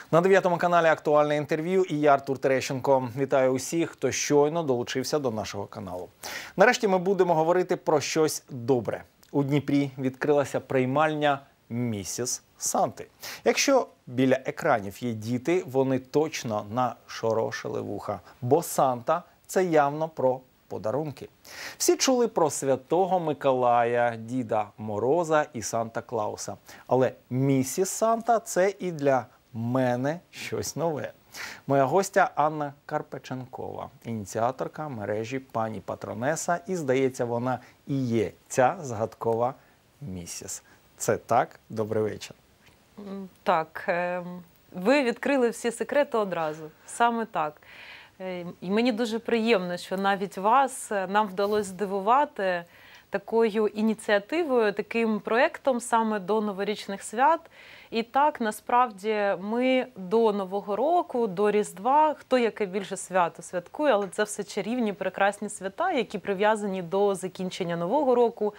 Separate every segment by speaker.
Speaker 1: На 9-му каналі «Актуальне інтерв'ю» і я, Артур Терещенко. Вітаю усіх, хто щойно долучився до нашого каналу. Нарешті ми будемо говорити про щось добре. У Дніпрі відкрилася приймальня «Місіс Санти». Якщо біля екранів є діти, вони точно нашорошили вуха, бо Санта – це явно про подарунки. Всі чули про Святого Миколая, Діда Мороза і Санта-Клауса. Але «Місіс Санта» – це і для мене щось нове. Моя гостя Анна Карпаченкова, ініціаторка мережі «Пані Патронеса», і, здається, вона і є ця згадкова місіс. Це так? Добрий вечір.
Speaker 2: Так, ви відкрили всі секрети одразу. Саме так. І мені дуже приємно, що навіть вас нам вдалося здивувати такою ініціативою, таким проєктом саме до новорічних свят. І так, насправді, ми до Нового року, до Різдва, хто яке більше свято святкує, але це все чарівні, прекрасні свята, які прив'язані до закінчення Нового року,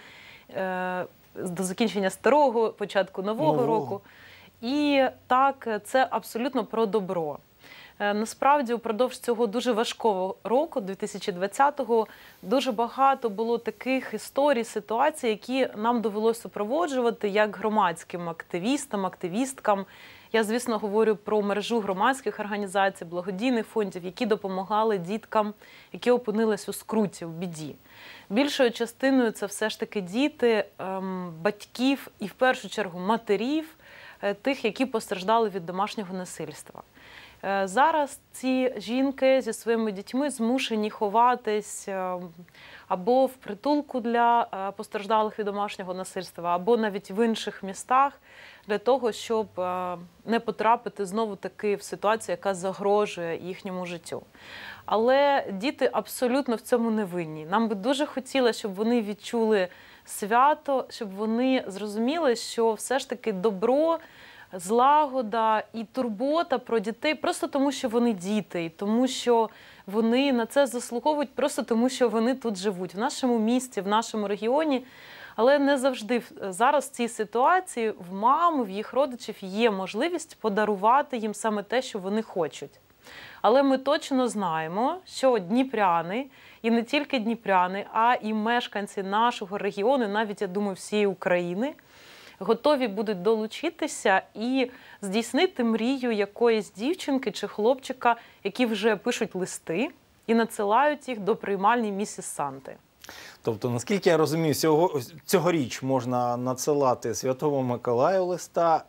Speaker 2: до закінчення старого, початку Нового року. І так, це абсолютно про добро. Насправді, упродовж цього дуже важкого року, 2020-го, дуже багато було таких історій, ситуацій, які нам довелося супроводжувати як громадським активістам, активісткам. Я, звісно, говорю про мережу громадських організацій, благодійних фондів, які допомагали діткам, які опинились у скруті, у біді. Більшою частиною це все ж таки діти, батьків і, в першу чергу, матерів, тих, які постраждали від домашнього насильства. Зараз ці жінки зі своїми дітьми змушені ховатись або в притулку для постраждалих від домашнього насильства, або навіть в інших містах, для того, щоб не потрапити знову-таки в ситуацію, яка загрожує їхньому життю. Але діти абсолютно в цьому не винні. Нам би дуже хотілося, щоб вони відчули свято, щоб вони зрозуміли, що все ж таки добро, злагода і турбота про дітей просто тому, що вони діти, і тому, що вони на це заслуговують просто тому, що вони тут живуть, в нашому місті, в нашому регіоні. Але не завжди зараз в цій ситуації в мам, в їх родичів є можливість подарувати їм саме те, що вони хочуть. Але ми точно знаємо, що дніпряни, і не тільки дніпряни, а і мешканці нашого регіону, навіть, я думаю, всієї України, готові будуть долучитися і здійснити мрію якоїсь дівчинки чи хлопчика, які вже пишуть листи і надсилають їх до приймальні «Місіс Санти».
Speaker 1: Тобто, наскільки я розумію, цьогоріч можна надсилати Святому Миколаю листа,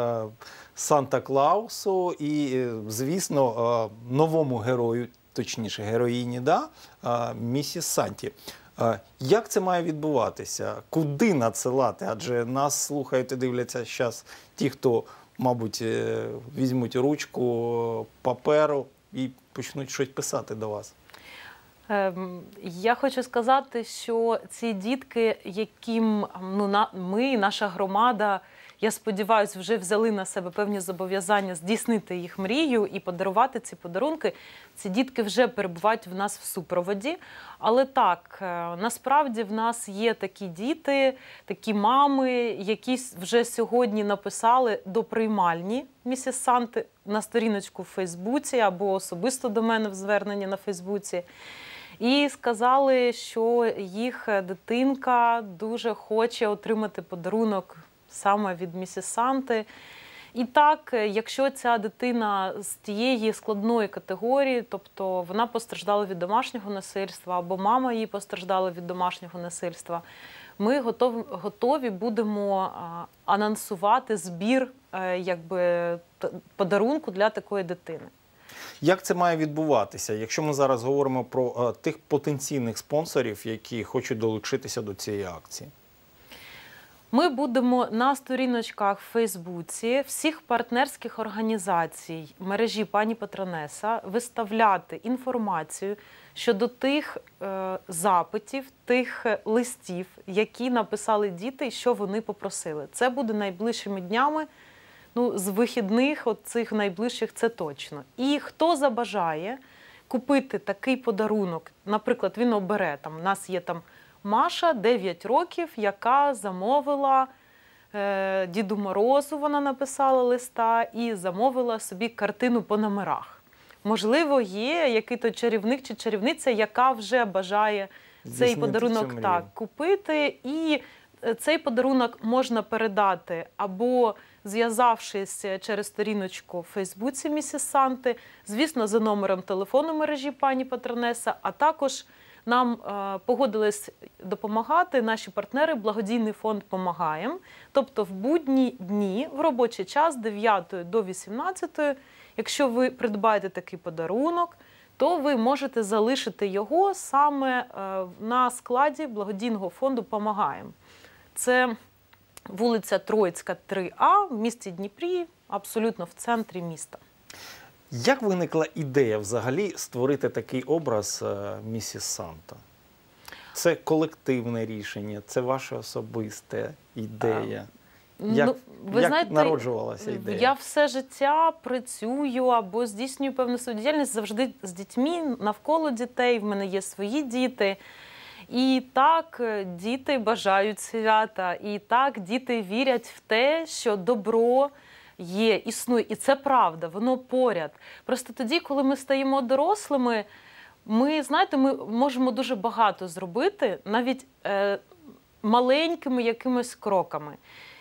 Speaker 1: Санта-Клаусу і, звісно, новому герою, точніше героїні, місіс Санті. Як це має відбуватися? Куди надсилати? Адже нас слухають і дивляться зараз ті, хто, мабуть, візьмуть ручку, паперу і почнуть щось писати до вас.
Speaker 2: Я хочу сказати, що ці дітки, яким ми, наша громада, я сподіваюся, вже взяли на себе певні зобов'язання здійснити їх мрію і подарувати ці подарунки. Ці дітки вже перебувають в нас в супроводі. Але так, насправді в нас є такі діти, такі мами, які вже сьогодні написали до приймальні «Місіс Санти» на сторіночку в Фейсбуці або особисто до мене в зверненні на Фейсбуці. І сказали, що їх дитинка дуже хоче отримати подарунок саме від «Місіс Санти». І так, якщо ця дитина з тієї складної категорії, тобто вона постраждала від домашнього насильства, або мама її постраждала від домашнього насильства, ми готові будемо анонсувати збір подарунку для такої дитини.
Speaker 1: Як це має відбуватися, якщо ми зараз говоримо про тих потенційних спонсорів, які хочуть долучитися до цієї акції?
Speaker 2: Ми будемо на сторіночках в Фейсбуці всіх партнерських організацій мережі «Пані Патронеса» виставляти інформацію щодо тих запитів, тих листів, які написали діти і що вони попросили. Це буде найближчими днями, з вихідних, цих найближчих, це точно. І хто забажає купити такий подарунок, наприклад, він обере, у нас є Маша, 9 років, яка замовила Діду Морозу вона написала листа і замовила собі картину по номерах. Можливо, є який-то чарівник чи чарівниця, яка вже бажає цей подарунок купити. І цей подарунок можна передати або зв'язавшись через сторіночку в Фейсбуці місіс Санти, звісно, за номером телефону мережі пані Патронеса, а також нам погодились допомагати наші партнери благодійний фонд «Помагаєм». Тобто в будні дні, в робочий час з 9 до 18, якщо ви придбаєте такий подарунок, то ви можете залишити його саме на складі благодійного фонду «Помагаєм». Це вулиця Троїцька, 3А, в місті Дніпрі, абсолютно в центрі міста.
Speaker 1: Як виникла ідея взагалі створити такий образ місіс Санта? Це колективне рішення, це ваша особиста ідея? Як народжувалася ідея?
Speaker 2: Я все життя працюю або здійснюю певну свою діяльність завжди з дітьми, навколо дітей, в мене є свої діти. І так діти бажають свята, і так діти вірять в те, що добро є, існує. І це правда, воно поряд. Просто тоді, коли ми стаємо дорослими, ми можемо дуже багато зробити, навіть маленькими якимись кроками.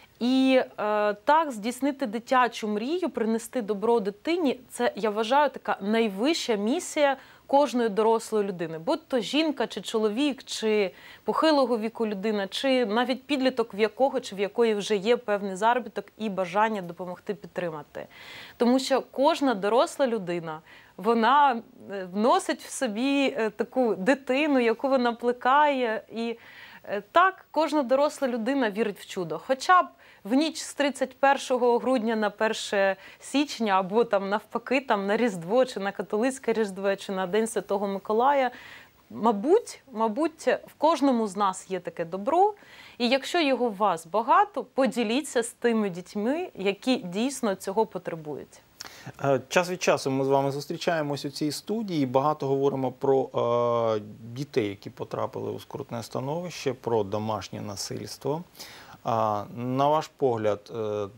Speaker 2: І так, здійснити дитячу мрію, принести добро дитині – це, я вважаю, така найвища місія кожної дорослої людини. Будь-то жінка, чи чоловік, чи похилого віку людина, чи навіть підліток, в якого чи в якої вже є певний заробіток і бажання допомогти підтримати. Тому що кожна доросла людина, вона вносить в собі таку дитину, яку вона плекає. І так, кожна доросла людина вірить в чудо. Хоча б в ніч з 31 грудня на 1 січня, або там навпаки, там на Різдво, чи на католицьке Різдво, чи на День Святого Миколая, мабуть, в кожному з нас є таке добро. І якщо його у вас багато, поділіться з тими дітьми, які дійсно цього потребують.
Speaker 1: Час від часу ми з вами зустрічаємось у цій студії, багато говоримо про дітей, які потрапили у скрутне становище, про домашнє насильство. На ваш погляд,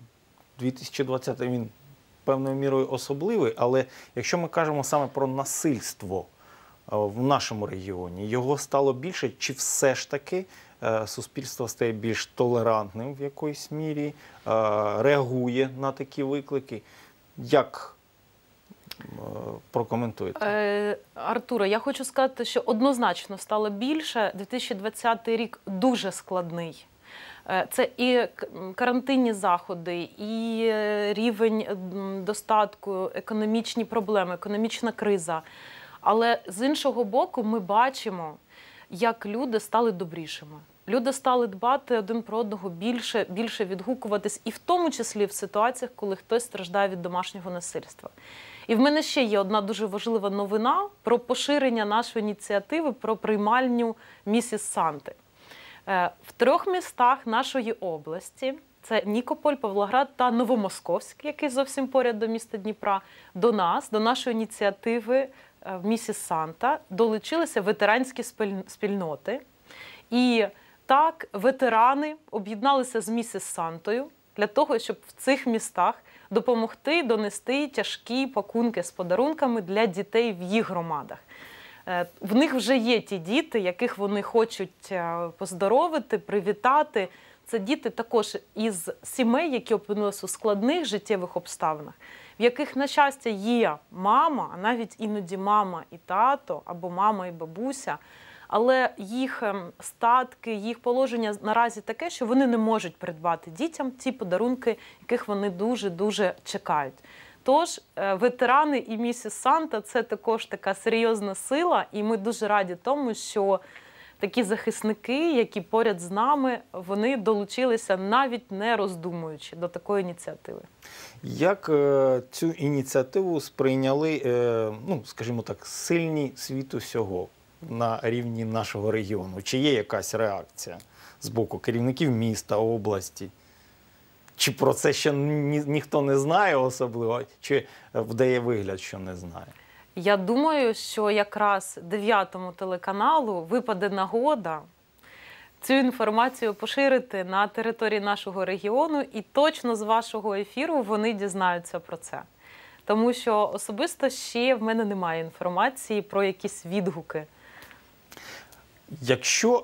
Speaker 1: 2020 він певною мірою особливий, але якщо ми кажемо саме про насильство в нашому регіоні, його стало більше, чи все ж таки суспільство стає більш толерантним в якоїсь мірі, реагує на такі виклики? Як прокоментуєте?
Speaker 2: Артуре, я хочу сказати, що однозначно стало більше. 2020 рік дуже складний. Це і карантинні заходи, і рівень достатку, економічні проблеми, економічна криза. Але з іншого боку ми бачимо, як люди стали добрішими. Люди стали дбати один про одного більше відгукуватись, і в тому числі в ситуаціях, коли хтось страждає від домашнього насильства. І в мене ще є одна дуже важлива новина про поширення нашої ініціативи про приймальню місіс Санти. В 3 містах нашої області, це Нікополь, Павлоград та Новомосковськ, який зовсім поряд до міста Дніпра, до нашої ініціативи місіс Санта долучилися ветеранські спільноти. І так, ветерани об'єдналися з місіс Сантою для того, щоб в цих містах допомогти донести тяжкі пакунки з подарунками для дітей в їх громадах. В них вже є ті діти, яких вони хочуть поздоровити, привітати. Це діти також із сімей, які опинилися у складних життєвих обставинах, в яких, на щастя, є мама, а навіть іноді мама і тато, або мама і бабуся, але їх статки, їх положення наразі таке, що вони не можуть придбати дітям ті подарунки, яких вони дуже-дуже чекають. Тож ветерани і місіс Санта – це також така серйозна сила, і ми дуже раді тому, що такі захисники, які поряд з нами, вони долучилися, навіть не роздумуючи, до такої ініціативи.
Speaker 1: Як цю ініціативу сприйняли, скажімо так, сильні світу всього на рівні нашого регіону? Чи є якась реакція з боку керівників міста, області? Чи про це ще ніхто не знає особливо, чи вдає вигляд, що не знає?
Speaker 2: Я думаю, що якраз 9-му телеканалу випаде нагода цю інформацію поширити на території нашого регіону, і точно з вашого ефіру вони дізнаються про це. Тому що особисто ще в мене немає інформації про якісь відгуки.
Speaker 1: Якщо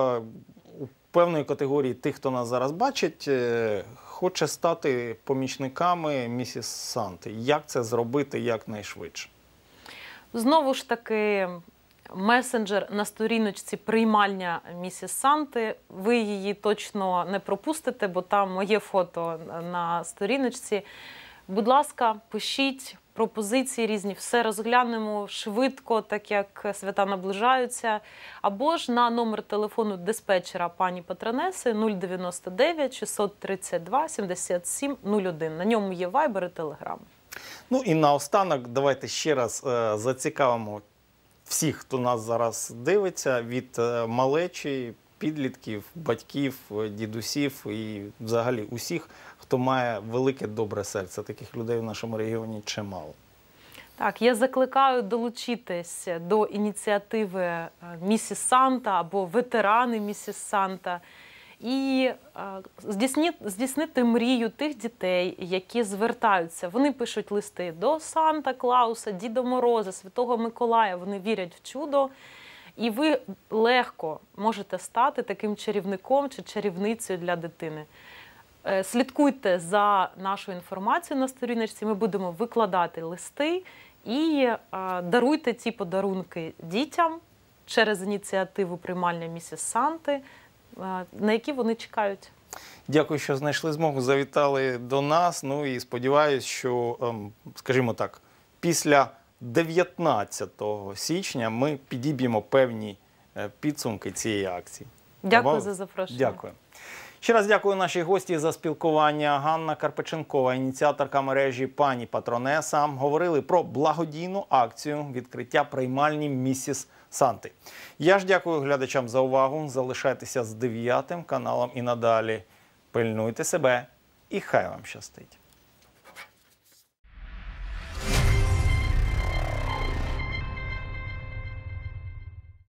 Speaker 1: у певної категорії тих, хто нас зараз бачить, хоче стати помічниками місіс Санти, як це зробити якнайшвидше?
Speaker 2: Знову ж таки, месенджер на сторіночці «Приймальня місіс Санти». Ви її точно не пропустите, бо там моє фото на сторіночці. Будь ласка, пишіть пропозиції різні, все розглянемо швидко, так як свята наближаються. Або ж на номер телефону диспетчера пані Патронеси 099 632 77 01. На ньому є Viber і Telegram.
Speaker 1: Ну і наостанок давайте ще раз зацікавимо всіх, хто нас зараз дивиться, від малечі, підлітків, батьків, дідусів і взагалі усіх, хто має велике добре серце. Таких людей в нашому регіоні чимало.
Speaker 2: Так, я закликаю долучитись до ініціативи «Місіс Санта» або «Ветерани Місіс Санта» і здійснити мрію тих дітей, які звертаються. Вони пишуть листи до Санта-Клауса, Діда Мороза, Святого Миколая, вони вірять в чудо. І ви легко можете стати таким чарівником чи чарівницею для дитини. Слідкуйте за нашою інформацією на сторіночці, ми будемо викладати листи і даруйте ці подарунки дітям через ініціативу «Приймальня місіс Санти», на які вони чекають.
Speaker 1: Дякую, що знайшли змогу, завітали до нас. Ну і сподіваюся, що, скажімо так, після 19 січня ми підіб'ємо певні підсумки цієї акції.
Speaker 2: Дякую за запрошення.
Speaker 1: Дякую. Ще раз дякую нашій гості за спілкування. Ганна Карпиченкова, ініціаторка мережі «Пані Патронеса». Говорили про благодійну акцію відкриття приймальні місіс Санти. Я ж дякую глядачам за увагу. Залишайтеся з 9 каналом і надалі. Пильнуйте себе і хай вам щастить.